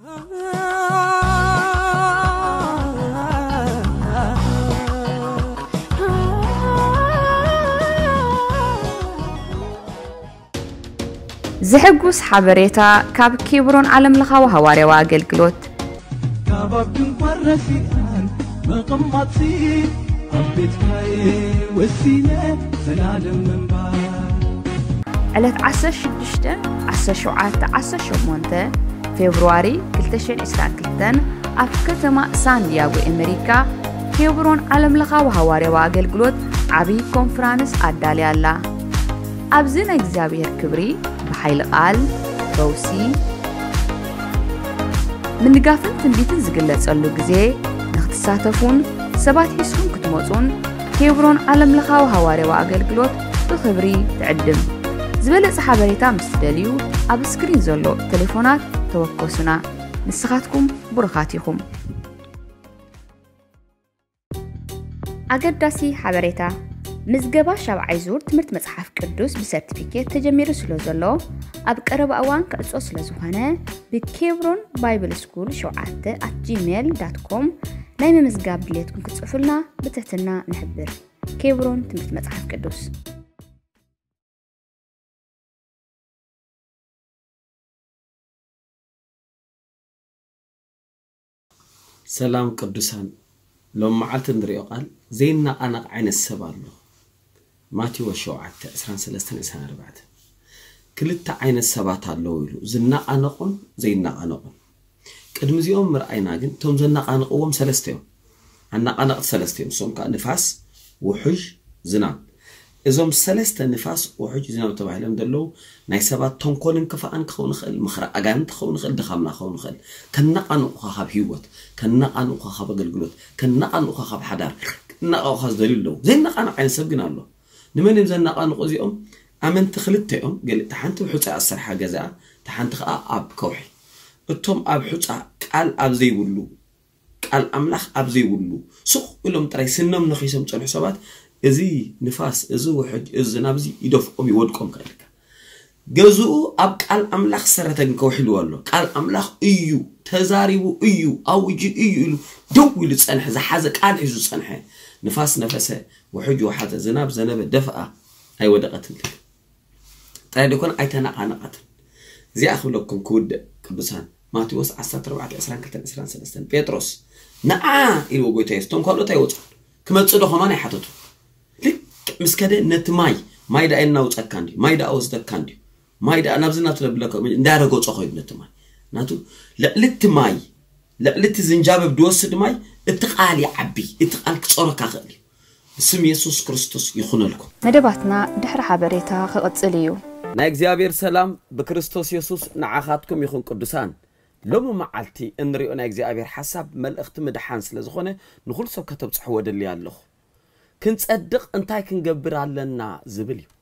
زحقوس حبريتا كاب كيبرون علم لخاو هواري واقل قلوت كابك ورفيقان مقمطي ربيت كاي وسيلة سلالم من بعد على 16 فبراير كلتشين إسراكلتن أفكتما سان دياغو أمريكا كيبرون علم لخاو هواري واقل قلوت عبي كونفرانس أدالي الله أبزنا إكزابير كبري بحيل قال روسي من دقافن تنبيتن زقلت سألو قزي نختساتفون سبات حسون كتموتون كيبرون علم لخاو هواري واقل قلوت بخبري تعدم زبالة صحابريتا مستدليو أب سكرين زولو تليفونات توقسنا نسخاتكم برخاتيكم أقداسي حبريتا مزجبا شابعي زور تمرت مصحف قدوس بسيرتيفيكيت تجميرو سلو زلو أب قرب أوان كأسو سلزوهانه بكيبرون بايبل سكول @gmail.com نايم مزجاب دليتكم كتصفلنا بتحتنا نحبر كيبرون تمرت مصحف قدوس سلام قدوسان لو معلت ندريو قال زينا أنا عين السبال ماتيو وشوعت 23 كلتا عين السبات اللويلو زنا أنقون زينا أنقون قدم زيوم مرأينا جن توم زنا أنقوم سلستيو أنا سلستيو سوم كنفاس وحج زنا إذا سلست نفاس وحج زنا تبعهم دلو ناي سبات تنقولن كفأن خون خل مخرج أجانت خون خل دخلنا خون خل كنا أنقو خاب هيوت كنا أنقو خاب قلقلوت كنا أنقو خاب حدار كنا أخذ دليل له زين أنا عين سبقنا له نمن زين أنقو زيهم أمن تخلتهم قال تحنت بحوت أثر حاجة زا تحنت أب كوحي التوم أب حوت قال أب زي ولو قال أملاخ أب زي ولو سوق ولهم ترى سنم نخيسهم تروح حسابات إزي نفاس إزو وحج إز نابزي يدفقهم يودكم كذلك جزء أب قال أملاخ سرتن كوحي لوالله قال أملاخ إيو تزاريو إيو أو يجي إيو دو يلتصنح زحازة قال إيزو صنحه نفاس نفسه وحج وحتى زناب دفقة أي ودقت لك طيب يكون أيتنا قنقت زي أخذ لكم كود كبسان ما توصل 14 بيتروس نعم إلو قويتيستون قالوا تيوت كما تصدق همان يحطوا لك مسكده نتماي ماي دا إنه وتأكندي ماي دا أوز تأكندي ماي دا أنا بزنا تلبلك نداره قوت أخوي نتماي ناتو لا لتماي لا لتزنجاب بدوس دماي اتقالي عبي اتقال كصورك أخلي اسم يسوع كريستوس يخون لكم مدباتنا دحر حبريتا خقصليو نا اغزابير سلام بكريستوس يسوع نعاخاتكم يخون قدسان لوم معلتي انريو نا اغزابير حساب ملእخت مدحان ስለዝኾነ ንኹል ሰብ ከተብጽሑ ወደል ያለኹ ክንጸድቕ እንታይ ክንገብር ኣለና ዝብል እዩ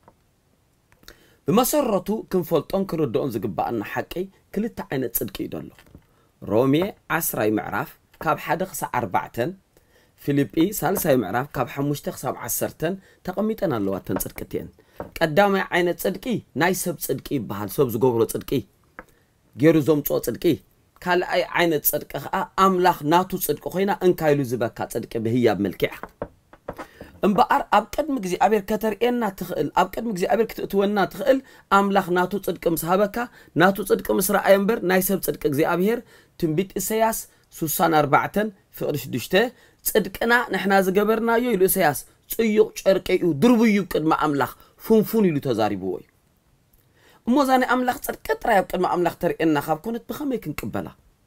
بمسرته كنفلطون كردون زغبانا حقي كلتا عينت صدق يدلو رومي 10 معراف كاب 1-4 فيليبي 3 معراف كاب 5-10 تقميطنا لواتن صدقتين قدامي عينت صدقي ناي سب صدقي بحال سب زغبرو صدقي غيرو زومصو صدقي كال اي عينت صدق املاح ناتو صدق خوينا انكايلو زبكا صدق بهياب ملكع امبار اب قدم እግዚአብሔር ከተርእየና ትኽእል اب قدم እግዚአብሔር ክትእትወና ትኽእል አምላኽ ናቱ ጽድቅ ምስሃበካ ናቱ ጽድቅ ምስራአይ እምበር ናይ ሰብ ጽድቅ እግዚአብሔር ትንቢት ኢሳያስ 64 ፍቅር 6 ጽድቅና ንሕና ዝገበርናዮ ኢሉ ኢሳያስ ጽዩቕ ጨርቀዩ ድርብዩ ቅድመ አምላኽ ፉንፉን ኢሉ ተዛሪብዎ እሞዛኔ አምላኽ ጽድቅ ጥራይ اب ቅድመ አምላኽ ተርእየና ካብ ኮነት ብኸመይ ክንቅበላ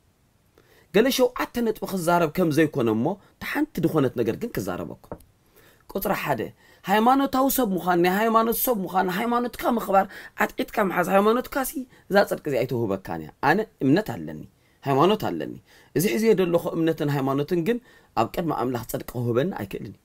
ገለሸው አተነት በخዛረብ ከም ዘይኮነሞ ተሓንቲ ድኾነት ነገር ግን ክዛረበኩም قطر حدا ሃይማኖታው ሰብ ሙኻን ሃይማኖት ሰብ ሙኻን ሃይማኖት ካ መخبار አጥቂት ካ መሐዝ ሃይማኖት ካሲ ዛ ጽድቅ ዚ አይተው በካንያ አነ እምነት አለኒ ሃይማኖት አለኒ እዚ ሕዚ የደለኹ እምነትን ሃይማኖትን ግን ኣብ ቀድመ አምላኽ ጽድቅ ሆበን አይከልኒ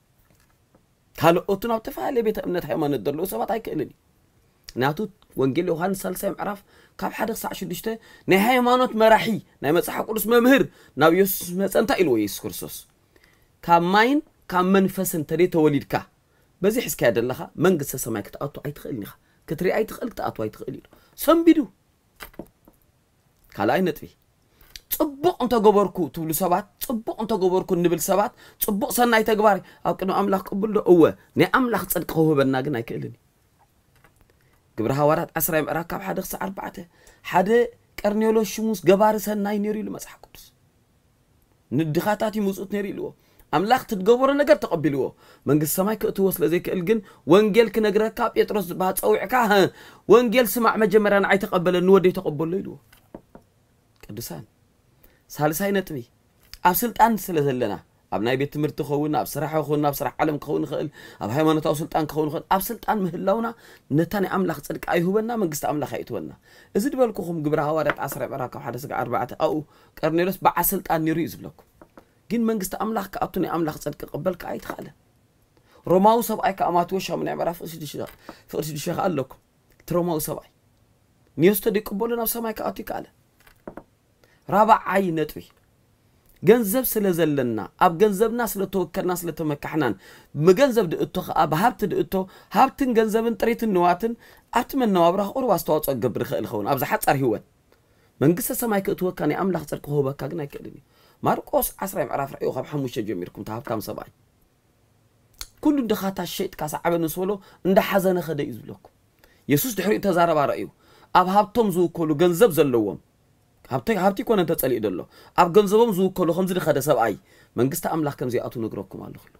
ካልኦቱን ኣብ ተፋለ ቤተ እምነት ሃይማኖት ደለው ሰባት አይከልኒ ናቱ ወንጌል ዮሐንስ 3 ምዕራፍ ካብ 1-6 ናይ ሃይማኖት መራሒ ናይ መጽሓፍ ቅዱስ መምህር ናብ ኢየሱስ መጸንታ ኢልዎ ኢየሱስ ክርስቶስ ካብ ማይን كم منفس تري توليدك بزي حس كاد الله منقص سماك تأتو أي تخيلني كتري أي تخيل تأتو أي تخيلين سم بدو كلا أي نتبي صبق أنت جبركو تقول سبات صبق أنت جبركو نبل سبات صبق سناي تجباري أو كأنه أملاك قبل له هو ني أملاك صدق هو بالناجن هيكلني جبرها ورات أسرع مراكب حدا خس أربعته حدا كارنيولو شموس جبار سناي نيري له مسح قدس ندخاتاتي موسوت نيري له أملاك تتجبر نجر تقبلوه من قصة ما كتوصل زي كالجن وانجيل كنجر كاب يترص بهات أو عكاها وانجيل سمع مجمرا عاي تقبل النودي تقبل له قدسان سالساي نتبي أبسلطان سلازلنا أبناي بيت تمرت خونا أبصراحة خونا أبصراحة علم خون خل أب هاي ما نتاو سلطان خون خل أبسلطان مهلونا نتاني أملاك صدق أيهوبنا من قصة أملاك هيتونا إزاي بالكم جبرها وارد عصر براكم حدث أربعة أو كارنيلوس بعسلطان يريز بلكم جن من قصة أملاك كأبتني أملاك صدق قبلك أي خاله روماو سبعي كأمات وشها من عبارة فأرسل الشيخ قال لكم تروماو سبعي نيوستدي قبولنا بسماي كأتي كاله رابع عي نتوي جنزب سلازلنا أب جنزبنا سلتوكلنا سلتمكحنان مجنزب دقتو أب هبت دقتو هبتن جنزبن طريت النواتن أتمنى وابره أروى استوات أجبر خيل خون أبز حتى أرهوت من قصة سماي كأتوه كان أملاك صدق هو بكاجنا كدني ماركوس عصر عرف رأيه خب حموش جميركم تهبتام سبعي كل دخات الشيء كاس عبد نسولو عند حزن خد يزبلكم يسوع دحري تزارب رأيه أب هبتم زو كله جنزب زلوهم هبتي كون أنت تسألي إدلله أب جنزبهم زو كله خمسة خد سبعي من قصة أملاك كم زي أتو نقرأكم على خلو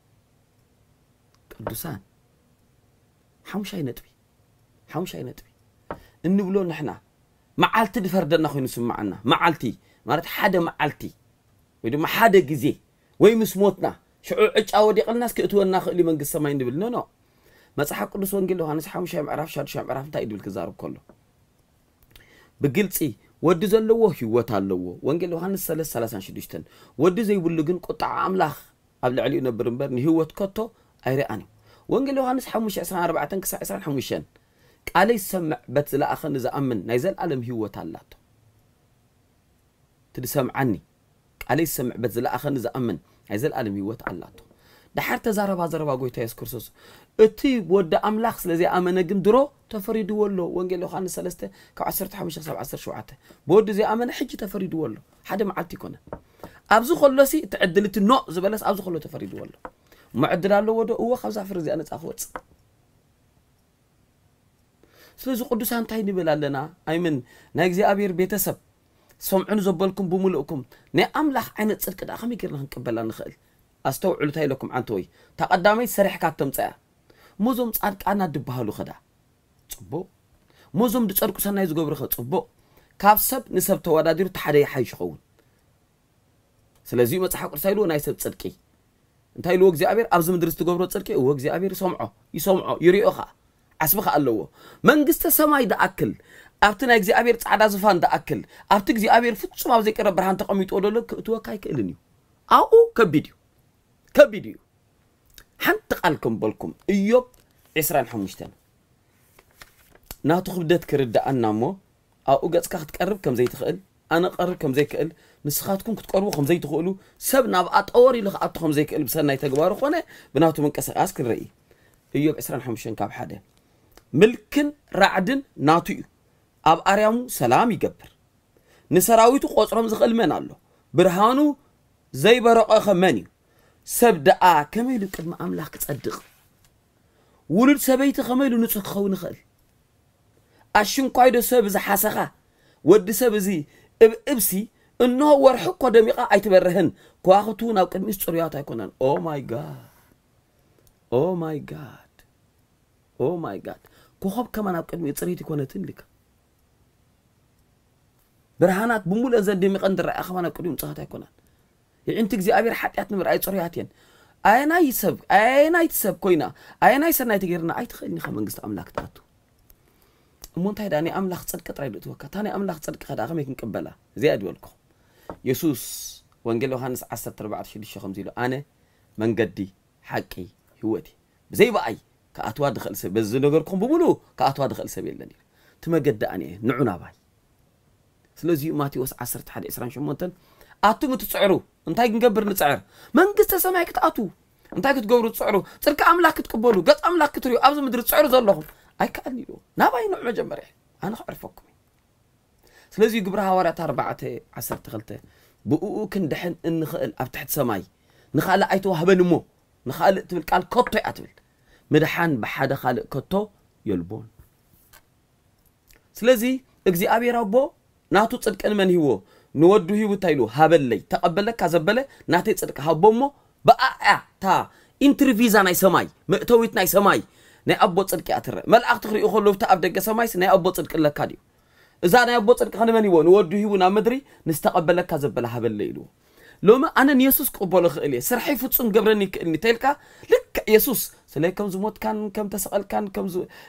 قدسان حمشي نتبي إنه بلون نحنا معالتي دفردنا خوي نسمع عنا معالتي مارت حدا معالتي ويدو ما حدا جزي ويمس موتنا شعور أودي قل الناس كأتونا خلي من قصة ما يندبل نو مصحف قدس وانجيل له هانس حمشي معرف شاد شام عرف تايد بالكزارب كله بقلتي ود زلوه هيوت هاللوه وانجيل له هانس ثلاثة شدشتن ود زي بلغن قطع أملاخ قبل علي نبرنبر هيوت كتو أيراني وانجيل له هانس حمشي 14 كسا 15 قال يسمع بس لا أخن إذا أمن نايزل عالم هيوت هاللاته تسمع عني قال يسمع بس لا أخن إذا أمن نايزل عالم هيوت هاللاته دحر تزارب قويت يا سكرسوس اتي ود أملاخ سلازي أمنه جندرو تفريد ولو وانجيل له خانس ثلاثة كعشرة حمشة 17 شوعته بود زي أمنه حج تفريد ولو حدا معلتي كنا أبزو خلصي تعدلت النوع زبلس أبزو خلو تفريد ولو معدل له وده هو 5 فرزي أنا تأخوت سلازو قدوس هانتاي نبلا لنا أيمن نايجزي أبير بيتسب سمعون زبالكم بملؤكم نا أملاخ عين تصدق كده أخمي كيرنا هنقبلها نخيل أستوعب تاي لكم عنتوي تقدمي سريح كاتم تاع موزم تصدق أنا دبهالو خدا صبو موزم دصدقو سناي زغبر خ صبو كاب سب نسب توادادير تحدي حيش خون سلازي مصحف قرسايلو ناي سب صدقي انتي لو እግዚአብሔር አብዝ ምድር ስትገብሮ ጽድቂ ወ እግዚአብሔር ይሰምዖ ይሪኦኻ ዓስብኻ ኣለዎ መንግስተ ሰማይ ደአክል ኣብቲ ናይ እግዚአብሔር ጻዕዳ ዝፋን ደአክል ኣብቲ እግዚአብሔር ፍጹም ኣብ ዘይቀረ ብርሃን ተቐሚጦ ደሎ ክትወካ ይክእልን እዩ ኣኡ ከቢድ እዩ ሓንቲ ቃልኩም በልኩም ኢዮብ 25 ናቱ ክብደት ክርዳእና እሞ ኣኡ ገጽካ ክትቀርብ ከም ዘይትኽእል ኣነ ቀርብ ከም ዘይክእል ንስኻትኩም ክትቀርቡ ከም ዘይትኽእሉ ሰብ ናብ ኣጠወር ኢሉ ኣቱ ከም ዘይክእል ብሰናይ ተግባሩ ኾነ ብናቱ መንቀሳቐስ ክርኢ ኢዮብ 25 ካብ ሓደ ምልክን ራዕድን ናቱ እዩ ኣብ ኣርያሙ ሰላም ይገብር ንሰራዊቱ ቆጽሮም ዝኽእል መን ኣሎ ብርሃኑ ዘይበረቐ መን እዩ ሰብ ደኣ ከመይ ኢሉ ቅድሚ ኣምላኽ ክጸድቕ ውሉድ ሰበይቲ ከመይ ኢሉ ንጹህ ክኸውን ይኽእል ኣሽንኳይዶ ሰብ ዝሓሰኻ ወዲ ሰብ እዚ እብሲ እንሆ ወርሕ እኮ ደሚቓ ኣይትበርህን ከዋኽብቱ ናብ ቅድሚት ጽሩያት ኣይኮነን ኦ ማይ ጋድ ኮኸብ ከማ ናብ ቅድሚት ጽሪት ይኮነትን ልካ ብርሃናት ብሙሉእ ዘደሚቐን ድረኣያ ከማ ናብ ቅድሚት ጽኻት ኣይኮነን ይዕንቲ እግዚኣብሔር ሓጢኣት ንምርኣይ ጽሩያት እየን ኣየናይ ሰብ ኮይና ኣየናይ ሰናይ ተገይርና ኣይትኽእልኒ ኸ መንግስቲ ኣምላክ ተኣቱ እሞንታይ ዳኒ ኣምላኽ ጽድቂ ጥራይ ድእትወካ ታኒ ኣምላኽ ጽድቂ ኸዳ ኸመይ ክንቅበላ እዚኣ ድበልኩ ኢየሱስ ወንጌል ዮሐንስ 14:6 ከምዚ ኢሉ ኣነ መንገዲ ሓቂ ህይወት ብዘይ በኣይ ከኣትዋ ድኽእል ሰብ በዚ ነገርኩም ብሙሉ ከኣትዋ ድኽእል ሰብ የለን ኢሉ ትመገዲ ኣነ ንዑና ባይ ስለዚ ማቴዎስ 11:28 ኣቱም ትጽዕሩ እንታይ ክንገብር ንጽዕር መንግስተ ሰማይ ክትኣቱ እንታይ ክትገብሩ ትጽዕሩ ጽድቂ ኣምላኽ ክትቅበሉ ገጽ ኣምላኽ ክትሪኡ ኣብዚ ምድሪ ትጽዕሩ ዘለኹም ኣይከኣልኒ ኢሉ ናባይ ንዑ መጀመርያ ኣነ ክዕርፈኩም سلازي قبر هوارات 4:12 بقو كندحن نخل أب تحت سماي نخال أيتو هبن مو نخال تبل قال كوتو أتبل مدحان بحدا خالق كوتو يلبون سلازي اجزي أبي ربو ناتو تصدق أن من هو نودو هو تايلو هبل لي تقبلك كذبله ناتي تصدق هبومو بقى تا انترفيزا ناي سماي مأتويت ناي سماي ناي أبو تصدق أتر ملأ تخري يخلو تأبدك سماي ناي أبو تصدق لك كاديو إذا أنا أبو تصدق خلنا من هو نودو هو نامدري نستقبلك كذبله هبل ليلو لما أنا يسوس قبله خيلي سرحي فتسون قبرني كأني تلك لك يسوس سلي كم زموت كان كم تسأل كان كم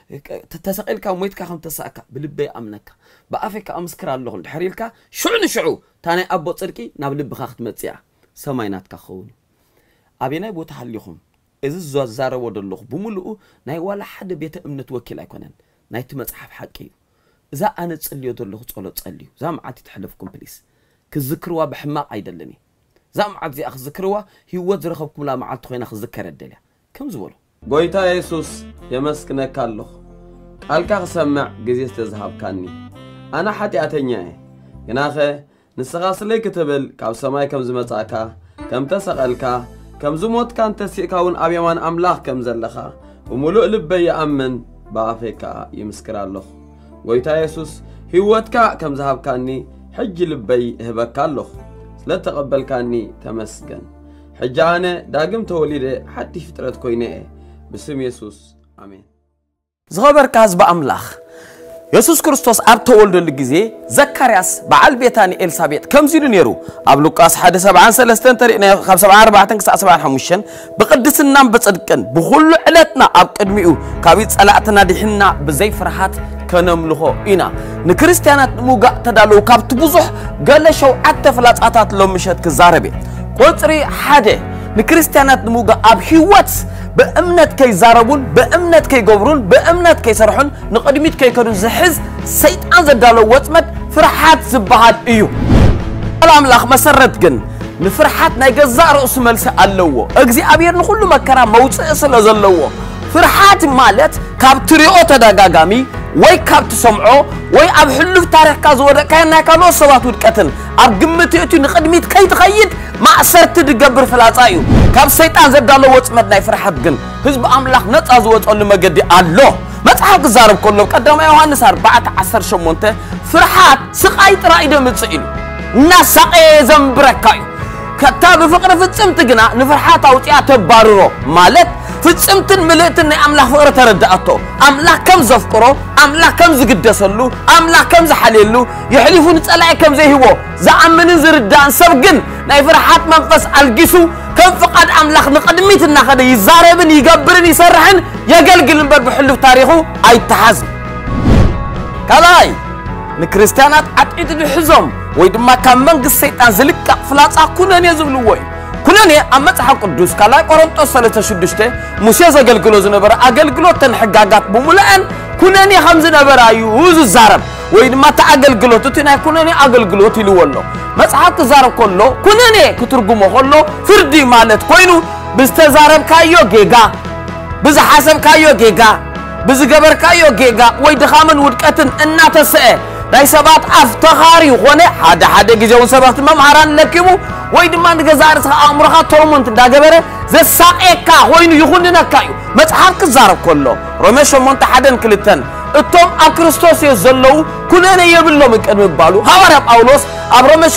تسأل كم ويت كم تسأك بلبي أمنك بأفك أمسكر الله حريلك شعو تاني أبو تصدقي نبلب بخاخت متسيع سماينات كخوني أبينا يبو تحليهم إذا زوزار ودلوخ بملؤ ناي ولا حد بيت أمنت وكيل يكونن ناي تمسحف حكي إذا أنا تصلي ودلوخ تصلي زام عتي تحلفكم بليس كذكروا بحماق عيدلني زام عزي أخ ذكروا هو ذرخبكم لا معلت خوين أخ ذكر الدليل كم زولو قويتا يسوس يمسكنا كالله قالك سمع جزيز تذهب كاني أنا حتى أتنياه يناخي نسغاس لي كتبل كاب سماي كم زمتاكا كم تسألك كم زموت كان تسيكاون أبيمان أملاخ كم زلخا وملؤ لبي يأمن بافيكا يمسكر الله قويتا يسوس هوتكا كم ذهب كاني حج لبي هبك الله لا تقبل كاني تمسكن حجانة داقم توليد حتى فترة كوينة بسم يسوس آمين زغبر كاز بأملاخ يسوس كريستوس أب تولد الجزء زكرياس بعل بيتاني إلسابيت كم زيدو نيرو أبلوكاس 1:7 ترينا 5:4-7:5 بقدس النام بتصدقن بخل علتنا أب قدميو كابيت صلاتنا دحنا بزي فرحات كنملخو إنا نكريستيانات موجا تدالو كابت بزح قال شو عتف لاتعطات لو مشت كزاربي قطري حاجة نكريستيانات موجا أب هيوات بأمنت كي زاربون بأمنت كي جبرون بأمنت كي سرحون نقدميت كي كانوا زحز سيد أنزل دالو واتمت فرحات زبهات إيو الأملاخ مسرت جن نفرحات نيجزار اسم ملسا اللوو أجزي أبير نخلو مكرا موت أصل أزلوو فرحات مالت كابتريو تداغامي وي كابت سمعو وي أب حلو في تاريخ كازورة كان كانو صوات ودكتن أب قمتيتو نقدميت كي تخيد ما أسرت تدقبر فلاتايو كاب سيطان زبدالو واتمت ناي فرحات جن حزب أملاخ نتازوات أولو مقدي الله متحق زارب كله قدام يوحنس 4:18 فرحات سقايت رائدة متسئل ناس سقي زنبركايو كتاب فقر فتصمت جنا نفرحات أوتيا تباررو مالت فتصمتن ملئتن أملاح فقر تردأتو أملاح كم زفقرو أملاح كم زقدسلو أملاح كم زحليلو يحلفون تسألعي كم زي هو زعمن زردان سبقن ناي فرحات منفس الجسو كم فقد أملاح نقدميت النخد يزاربن يقبرن يسرحن يقلقل نبر بحلو تاريخو أي تحزن كذاي نكريستيانات عتيد الحزم ويدما كان منقص سيطان زلك فلاص كونن يزبلوي كونن امصح قدوس كلا قرنطوس 3:6 موسى زغلغلو زنبر اغلغلو تنحغاغات بمولان كونن خمس نبر ايوز زارب ويدما تاغلغلو تتنا كونن اغلغلو تلولو مصحف زارب كله كونن كترغمو كله فردي مالت كوينو بستزارب كايو جيغا بز حسب كايو جيغا بز جبر كايو جيغا وي دخامن ودقتن اناتسئ داي سبات افتخاري هونه حدا غيزون سبات ممهران لكيمو وي دما نغزارس امرخا تومنت داغبره زساقيكا وينو يخوننكايو مصحف كزارب كله روميش مونت حدن كلتن اتوم اكريستوس يزلو كونن يبلو مقدم بالو حوار باولوس ابروميش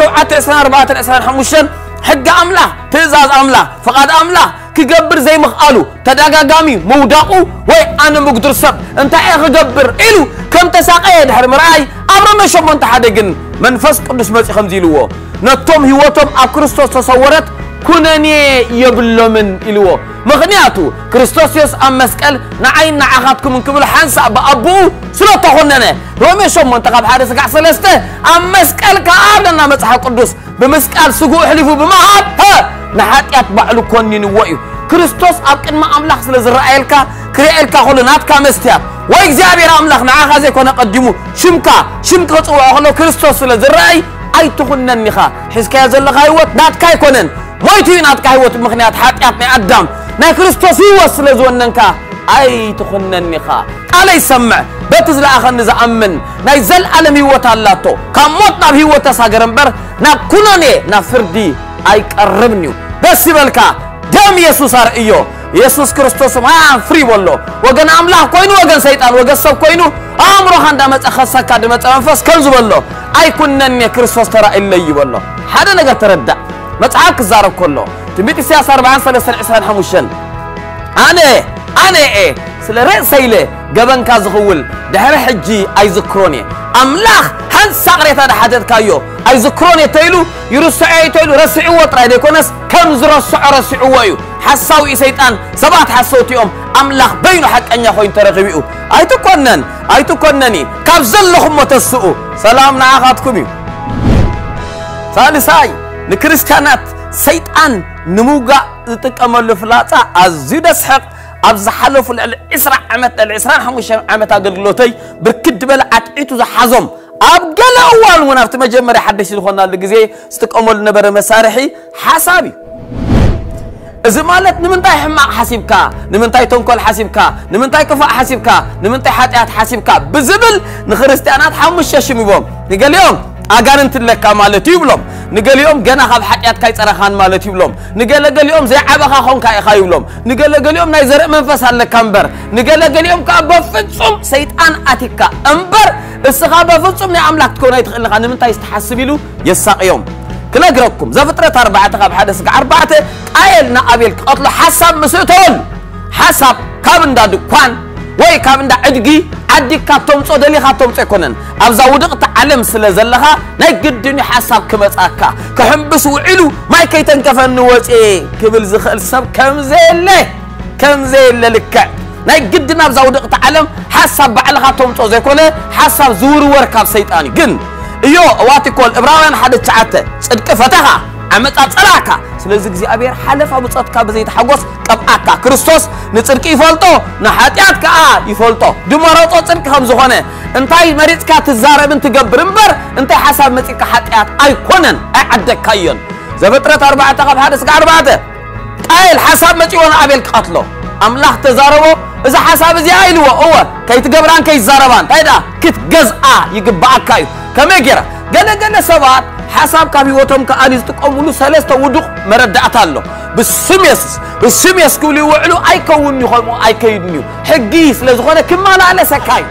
4:4-5 حق املا تزاز املا فقد املا كجبر زي مخالو تداغاغامي موداقو وي انا مقدر سب انت اي خجبر الو كم تساقي دحر مراي امر ما شمون تحدقن منفس قدس مسخ خمزيلو نتوم هيوتهم اكريستوس تصورت كونني يبلو من الو مغنياتو كريستوس يس ام مسقل نعين نعاخاتكم من قبل حنسا بابو سلو تخوننه رومي شمون تقاب حارس قع سلسته ام مسقل كابلنا مصحف قدس بمسقال سقو حلفو بمهاب ها نحاتيات بعلو كونين ويو كريستوس أبقن ما أملاح سلزرائيلكا كريئيلكا خلوناتكا مستياب وإكزابير أملاح نعاقا زي كونا قدمو شمكا تسوى أخلو كريستوس سلزرائي أي تخنن نخا حسكا يزلق هايوت ناتكا يكونن مويتوين ناتكا هايوت مخنيات حاتيات ني أدام نا كريستوس يوص سلزوننكا أي تخنني خا قال يسمع بتزلا أخن زأمن نايزل علم هيوت اللاتو كموتنا بهيوت ساجرنبر نا كونني نا فردي أي قربنيو بس يبلكا دم يسوع رأيو يسوع كريستوس ما فري والله وجن أملاح كوينو وجن سيطان وجن سب كوينو أمره عندما تأخذ كادمة أنفاس كنز والله أي كونني كريستوس ترى إلا يوالله هذا نقدر تردد متعاك الزارب كله تبيت سياسة 40 سنة عسران حموشن أنا إيه سلرئ سيله جبن كازغول دهر حجي أي ذكروني أملاخ هن سعرت هذا حدث كايو أي ذكروني تيلو يرسعي تيلو رسعي وطرع ديكونس كم زرسع رسعويو حساوي سيطان سبات حسوتيهم أملاخ بينو حق أن يخوين ترغبيو أي تكونني كابزل لهم متسؤو سلام نعاقاتكم ثالثاي نكريستيانات سيطان نموغا تكمل فلاتا أزيد سحق أبز حلف العسرة عمت العسران حموش عمت أقلوتي بركد بلا عتعيتو زحزم أبقل أول ونافت مجمري حدش الخونا اللي جزي استكمل نبر مسارحي حسابي إذا مالت نمنتاي حماق حسيبكا نمنتاي تنكل حسيبكا نمنتاي كفاء حسيبكا نمنتاي حاتيات حسيبكا بزبل نخريستيانات حموش يشميبهم نقال يوم أجانت لك مالتي يبلم نقال يوم جنا خاب حيات كاي ترخان مالتي يبلم نقال يوم زي عبخا خون كاي خايبلم نقال يوم نايزر منفس على كمبر نقال يوم كابا فتصم سيطان أتيكا أمبر السخابة فتصم نعملك تكون يتخيل خان من تيستحسبيلو يساق يوم كلا جركم زفترة 4 خاب حدث 4 قايلنا أبيل قتل حسب مسؤول حسب كابن دا دكان وي كابن دا أدقي عدي كاتوم صدلي خاتوم تكونن أبزا ودقت علم سلزلها نجدني حسب كمت أكا كحبس وعلو ما يكيتن كفن وجه كبل زخل سب كم زين لك نجدنا أبزا ودقت علم حسب بعل خاتوم صدلي كونه حسب زور وركاب سيطاني جن إيو واتي كول إبراهيم حد تعته صدق فتحها عمت أتصلاكا سلزق زي أبير حلف أبو صدقا بزيت حقوس قبعكا كريستوس نصدق يفولتو نحاتياتك يفولتو دمراتو صدق خمس خونه انتي مريضكا تزارب انت قبر انبر انتي حساب مصيكا حاتيات أيكونن أعدك كاين زفترة 4 قب حدث 4 قايل حساب مصيون أبيل قتلو أملاح تزاربو إذا حساب زي أيلو هو كي تقبران كي زاربان تايدا كت جزء يقبعك كايو كما يجرى قال سبات حساب كابيوتهم كأنيز تقوموا ثلاثة ودق مردعت الله بالسميس كولي وعلو أي كوني خلمو أي كيدنيو حقيس لزغونا كما لا على سكاي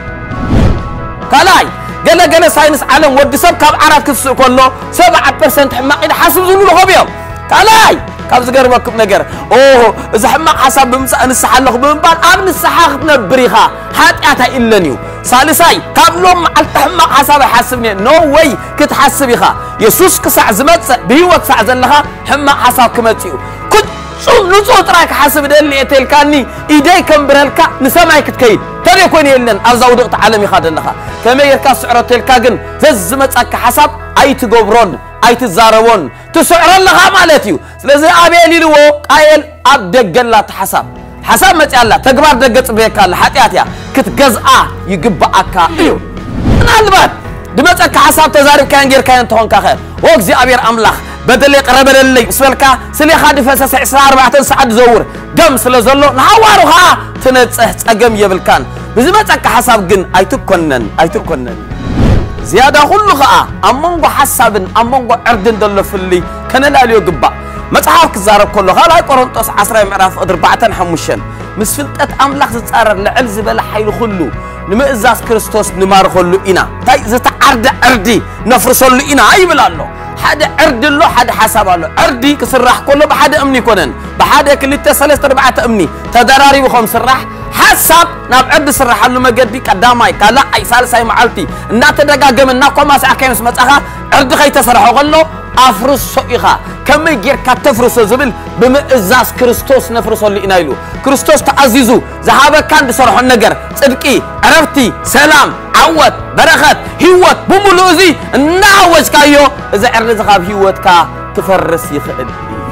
كلاي قال ساينس عالم ودي سب كاب عرف كسو كله 7% حماق إذا حسب زلو لغبيهم كلاي كاب زقر وكب نجر إذا حماق حساب بمسا نسحلق بمبان أمن السحاق نبريخا حاتياتا إلا نيو ثالثاي قبلهم على تحمق حساب حسبني نو واي كتحسبيها يسوس كسع زمت بيوت سع زلها حمق حساب كمتيو كنت شو نصوت راك حسب اللي اتلكاني ايدي كم برلكا نسمعك تكيد ترى يكون يلن ازاو دقت عالمي خادلها كما يركا سعره تلكاغن زمتك حساب اي تغبرون اي تزارون تسعر لها مالتيو ስለዚህ አቤል ይልዎ ቃየል አደገላት حساب متعلا تقبر دقت بيكال حتياتيا كتجزأ يقبعك إيو نالبات دمتك حساب تزارب كان غير كان تهون كخير وقزي أبير أملاخ بدل يقرب للي اسمالك سلي خادي فسس 4 ساعات زور قم سلزلو نحوارها تنتصح تقم يبلكان بزمتك حساب جن أيتكونن زيادة كله خاء أمونغو حساب أمونغو عردن دلو فلي كان لا ليو قبع متحاك زارب كله خلا يقرنطس 10 معرف 4 حموشن مسفلطت أملاخ تتصارر لعل زبل حيل خلو نمئزاز كريستوس نمار خلو إنا تاي زتعرد عردي نفرسلو إنا أي بلالو حدا عرد له حدا حساب له عردي كسرح كله بحدا أمني كونن بحدا كلتا 3 أمني تدراري وخم سرح حساب ناب عرد سرح له مجدي قداماي كلا أي سالساي معلتي نات دقاقم ناكو ما ساكيمس متأخا عرد خي تسرحو قلو أفرس صيغة كم يجير كتفرس زبل بمئزاز كريستوس نفرس اللي إنايلو كريستوس تعزيزو ذهب كان بصرح النجر صدقي عرفتي سلام عوت بركات هيوت بملوزي نعوج كايو إذا عرض ذهب هيوت كا تفرس يخدم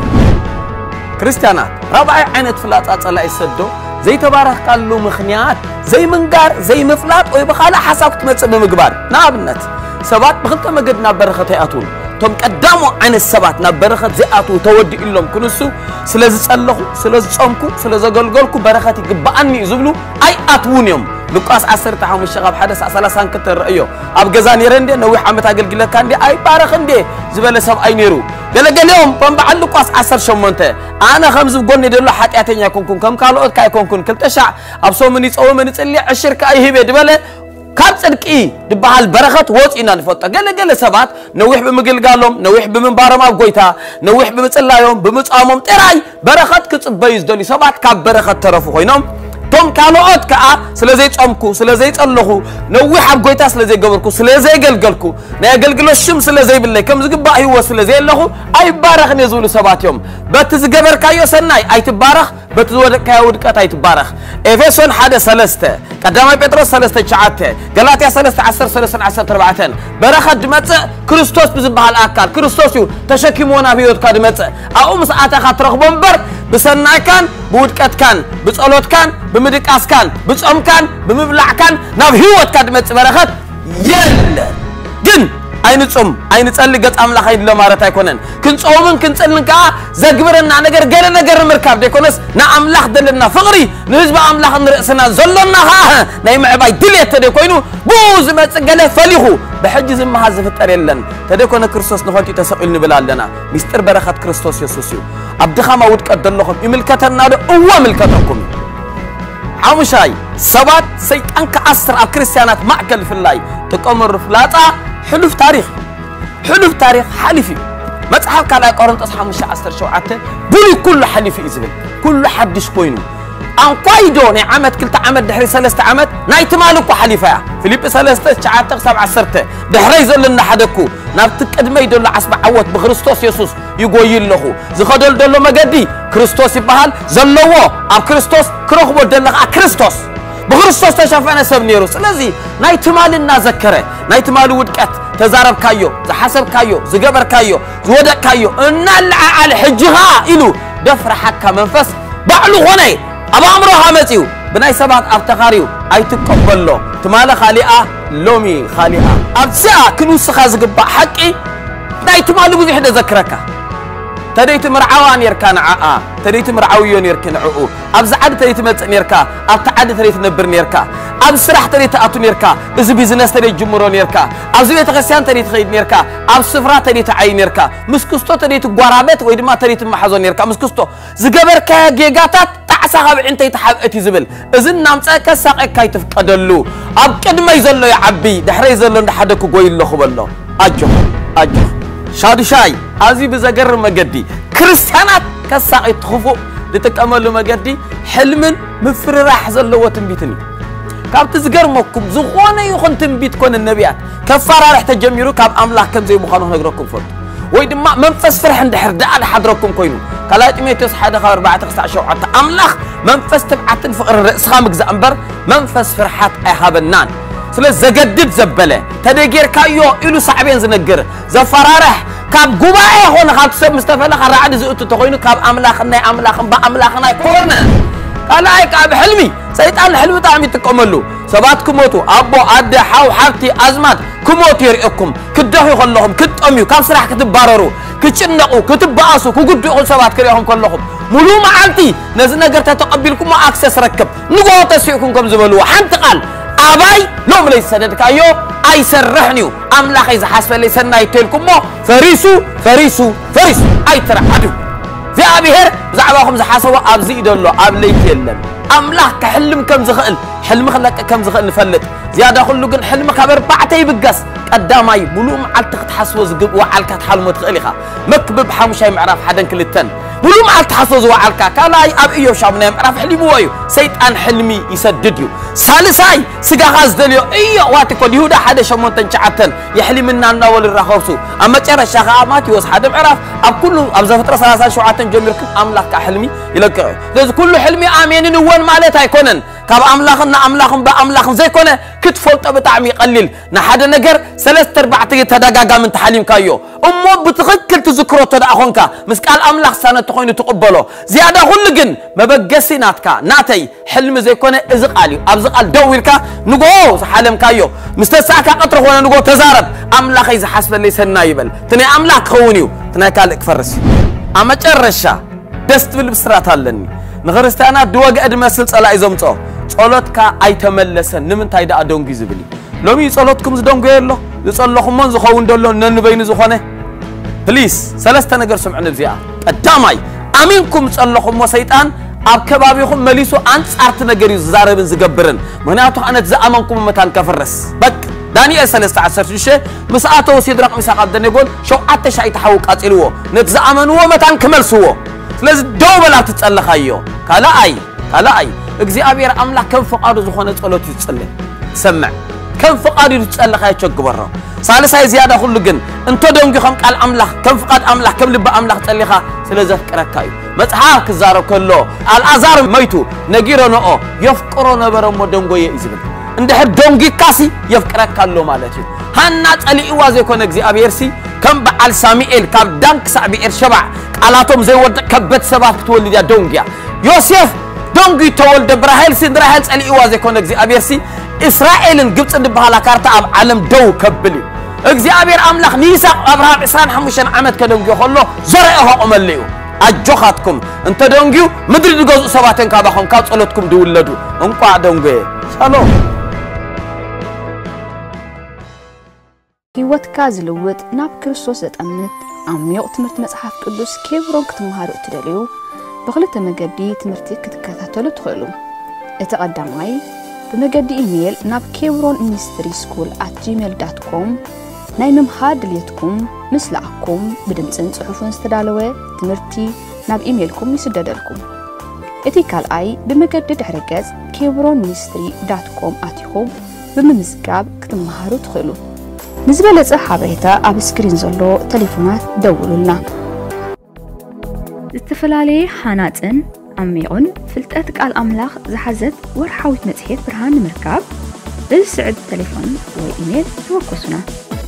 كريستيانات ربع عينت فلات الله يسدو زي تبارك قال له مخنيات زي منقار زي مفلات ويبخالا حساب تمتص بمقبار نابنت سبات بخلت مجدنا بركة يأتون توم قدامو عين السبات نبرخت زئاتو تودي إلهم كنسو سلازي صلخو سلازي صمكو سلازي غلغلكو برختي قبأني زبلو أي أتونيوم لقاس 10 تاعهم الشغاب حدث 30 كتر رأيو أب غزاني رندي نوي حمد أقل كاندي أي بارخندي زبالة سب أي نيرو قال يوم بنبع لقاس 10 شمونته أنا خمس بقولني دلو حتياتين يكونكم كم قالوا كاي يكونكم كل تشع أبصو مني أو مني اللي الشركة أي هبة دبلة كم صدقي دبها البرخت ووت إنا نفوت قال سبات نويح بمقل قالهم نويح بمنبارم أبقيتها نويح بمتصلايهم بمتصامم تراي برخت كتصب بيز دولي سبات كاب برخت ترفو خوينهم توم كانوا أود كأ سلزي أمكو سلزي الله نوح أبقيتها سلزي قبركو سلزي قلقلكو ناقلقلو الشمس سلزي بالله كم زقبا هو سلزي الله أي بارخ نزول سبات يوم بتزقبر كايو سناي أي تبارخ بتزود كاود كات أي تبارخ إفسون حدا سلسته قدامي بطرس سلسته شعاته غلاطيا سلسته 10 4 برخة دمت كريستوس بزبها الأكل كريستوس يو تشكيمونا بيوت كدمت أقوم ساعتها خاطر بمبر بسناي كان بودكات كان بتصلوت كان بمدقاس كان بصوم كان بمبلع كان ناب هيوت كدمت برخت يلا جن أين تصوم أين تصلي قط أملاخ هيد لمارة يكونن كنصومن كنصلن كا زغبرنا نجر مركب ديكونس نا أملاخ دلنا فقري نهزب أملاخ نرأسنا زلنا ها نايم عباي دليت تديكوينو بوز ما تسجله فليخو بحجز ما هذا فتريلن تديكون كريستوس نخوتي تسقل نبلالنا مستر بركة كريستوس يسوسيو عبد خما ود قدلكم يملكتنا هو ملكتكم عمشاي سبات سيطان كأسر كريستيانات معقل في الله تقمر فلاطة حلف تاريخ حلفي مصحف كلا قرنطس 15 شوعته بلي كل حلفي إذن كل حدش كوينو أن قايدو ني عمد كلتا عمد دحري 3 عمد نايت مالكو حليفة فيليب 3 شعاتك 7 دحري زلنا حدكو نابت قدمي دول عصب عوت بخريستوس يسوس يقوي له زخدل دلو مجدي كريستوس يبحال زلوا اب كريستوس كرخبو دلق كريستوس بخريستوس تشافنا سب نيرو سلازي نايت مالنا ذكره نايت مال ودقت تزارب كايو زحسب كايو زغبر كايو زودق كايو ان على حجها الو دفر حكا منفس بعلو هني ابا امرها متيو بناي سبات افتخاريو اي تقبلو تماله خالئه لومي خالئه ابسا كنوس خازغبا حقي نايت مالو بزي حدا ذكرك تديت مرعوان يركان عاء تديت مرعويون يركن عؤو ابز عد تديت مصن يركا اب تعد تديت نبر يركا اب سرح تديت اتون يركا از بيزنس تديت جمرون يركا اب بيت ክርስቲያን تديت خيد يركا اب سفرا تديت عين يركا مسكستو تديت غوارابت ወይ ድማ تديت محزون يركا مسكستو زغبركا ጌጋታት تعسخب انت يتحبئتي زبل اذن نامصا كساقكاي تفقدلو اب قدمي زلو يعبي دحري زلو እንደحدكو ጎይሎ خبلو اجو شادي شاي ازي بزغر مجدي كريستيانات كساقي تخفو لتقملو مجدي حلمن مفرراح زلو تنبيتني كابت زغرمكم زخونه يخون تنبيت كون النبيات كفاره رح تجميرو كاب املاح كم زي مخانو نغركم فوت وي دما منفس فرح اندحر دال حضركم كوينو كلاطيميتوس 1:4 املاح منفس تبعتن فقر راسخا مغزا انبر منفس فرحات ايهابنان سلا زغدد زبله تدغير كايو الو صعبين زنغر زفرارح كاب غباي هون خاط سب مستفل خرعد زوت تخوينو كاب املاخنا باملاخنا كورنا قالاي كاب حلمي سيطان حلم طعم يتقملو سبات كموتو ابو اد حاو حبتي ازمات كموت يرئكم كدحو كلهم كطميو كاب سراح كتباررو كچنقو كتباسو كغدو سبات كريهم كلهم مولو معالتي نز نغر تتقبلكم ما اكسس ركب نغو تسيكم كم زبلو حنت قال اباي لوم لي سددكايو اي سرحنيو املاخ اذا حسب لي سناي تلكم فريسو اي ترحدو في ابيهر زعباكم زحاسوا ابزي دلو اب ليت يلن املاح كحلم كم زخل حلم خلق كم زخل نفلت زياده كله كن حلم خبر بعته يبقس قداماي بلو معلت تحسوا زغب وعلك تحلموا تخليخا مكبب حمشاي معرف حدن كلتن بلو معلت تحسوا وعلك كلاي اب ايو شابنا معرف حلمي ويو سيطان حلمي يسدديو سالساي سغا غازدليو ايو واتكو يهودا حدا شمونتن چعتن يحلمنا ناول الرخوسو اما چرشا خامات يوس حدا معرف اب كله اب زفتره 37 جمركم املاك حلمي يلقى لذ كل حلمي امين نون مالت ايكونن كاب أملاخنا أملاخن بأملاخن زي كونه كتفولت بتعمي قليل نحد نجر 3/4 تدقاقا من تحليم كايو أمو بتغكل تذكرو تدقاقونكا مسكال أملاخ سنة تخوين تقبلو زيادة غلقن ما بقسي ناتكا ناتي حلم زي كونه ازقالي أبزقال دويلكا نقو حلم كايو مستساكا قطر خونا نقو تزارب أملاخ إذا حسب اللي سنة يبل تني أملاخ خونيو تني كالك فرس أما ترشا دست بالبسرات هالني نغرستانا دوغ أدمسل صلاة إزمتو صلاتك أي تملسن نمن تايدا أدونغي زبلي لومي صلاتكم زدونغي يلو يصلخم من زخون دولو ننبين زخونه بليس سلسة نقر سمعنا بزياء الداماي أمينكم صلخم وسيطان أب كبابيكم مليسو أنت سارت نقر يزاربن زقبرن مهناتو أنا تزأمنكم متان كفرس بك دانيال 13 مساعته وسيدرق مساق عبدن يقول شو عتش أي تحوك أتلوه نتزأمنوه متان كملسوه لازم دوبلا تتصلخ أيو كلا أي እግዚአብሔር አምላክ كم فقاد زخونه ጸሎት ይጸልይ سمع كم فقاد يتصلخ አይቸግ በራ ሳልሳይ زياده ሁሉ ግን እንተ ደንጊኹም ቃል አምላክ كم فقاد አምላክ كم ልብ አምላክ ጸልይኻ ስለዘፍቅረካዩ መጽሐፍ ክዛረብ ከሎ አልዓዛር መይቱ ነጊሮ ነኦ يفقሮ ነበረሞ ደንጎየ ይዝብል እንደ ደንጊ ካሲ يفقረካሎ ማለት እዩ ሃና ጸልይዋ ዘይኮነ እግዚአብሔር ሲ كم በዓል ሳሙኤል ካብ ዳንክ ሳዕቢኤር ሸባዕ ቃላቶም ዘይወድ ከበት ሰባት ክትወልድ ያ ደንጊያ ዮሴፍ دونغي تولد براهيل سندراهيل صلي إوازي كون እግዚአብሔር سي إسرائيل جبت عند بحالا كارتا أب عالم دو كبلي እግዚአብሔር أملاخ ميثاق أبراهام 25 عمد كدونغي خلو زرعها أمليو أجوخاتكم أنت دونغيو مدري دغوز سباتن كابخون كاب صلوتكم دولدو انقوا دونغي شالوم ህይወትካ ዝልውጥ ናብ ክርስቶስ ዘጠምት ዓሚቕ ትምህርቲ መጽሓፍ ቅዱስ ኬብሮን ክትመሃሩ ትደልዩ بخلت مجدي تمرتي كتكاتلو تخلو اتقدماي بمجدي ايميل ناب kebronministryschool@gmail.com نايمم هاد ليتكم مسلعكم بدمصن صحفون استدالوه تمرتي ناب ايميلكم يسددلكم اتيكال اي بمجدي دحرجز kebronministry.com اتيخو بممزقاب كتمهارو تخلو نزبلص حبيتا اب سكرين زلو تليفونات دولولنا استفلالي حاناتن عميقون فلتأتك على الأملاخ زحزت ورحاوت متحيط برهان مركاب بالسعد تليفون وإيميل توقسنا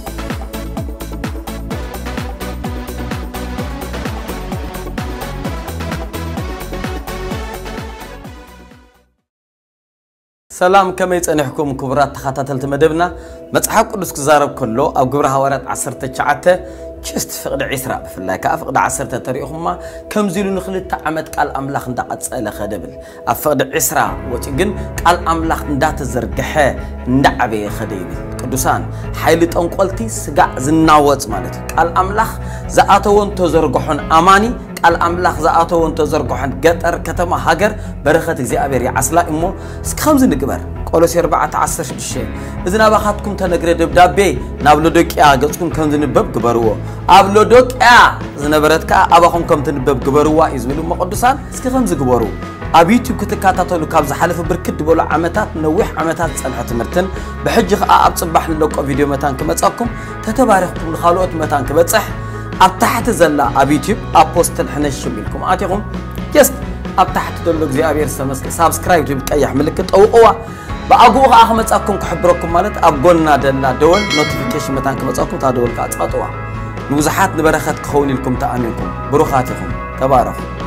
سلام كما يتنحكم كبرات تخاتات مدبنا مصحف قدس كزارب كله أو قبرها ورات 19 شست فقد عسرة بفلا كأفقد 10 تاريخهما كم زيلو نخلت عمد قال أملاخ ندقت سأله خدبل أفقد عسرة وتجن قال أملاخ ندات الزرقحة ندعبي خديبل قدوسان حيلت أنقلتي سقع زناوات مالت قال أملاخ زعاتون تزرقحون أماني قال أملاخ زعاتون تزرقحون قطر كتما هاجر برخة زيابير عسلا إمو سكامز نقبر قولوا 14 شيء إذا نبغاتكم تنقرأ دبدابي نابلودك يا قصكم كم تنبب قبروه أبلودك يا إذا نبرتك أبغاكم كم تنبب قبروه إزميلو مقدسان سكامز قبروه أبيتو كتكاتاتو كابز حلف بركد بولا عمتات نوح عمتات سنحة مرتن بحج أب صباح لك فيديو متان كمتصاكم تتبارككم الخالوت متان كبتصح أبتحت زلا أبيتو أبوستن حنش بيلكم آتيكم يست أبتحت دلوك زي أبير سمسك سابسكرايب تبقى أي ملكت أو قوة بأقوى أحمد أكون كحبركم مالت أبقولنا دلنا دول نوتيفيكيشن متان كمتصاكم تادول كاتقطوا نوزحات نبرخات كخوني لكم تأمينكم بروخاتكم تباركوا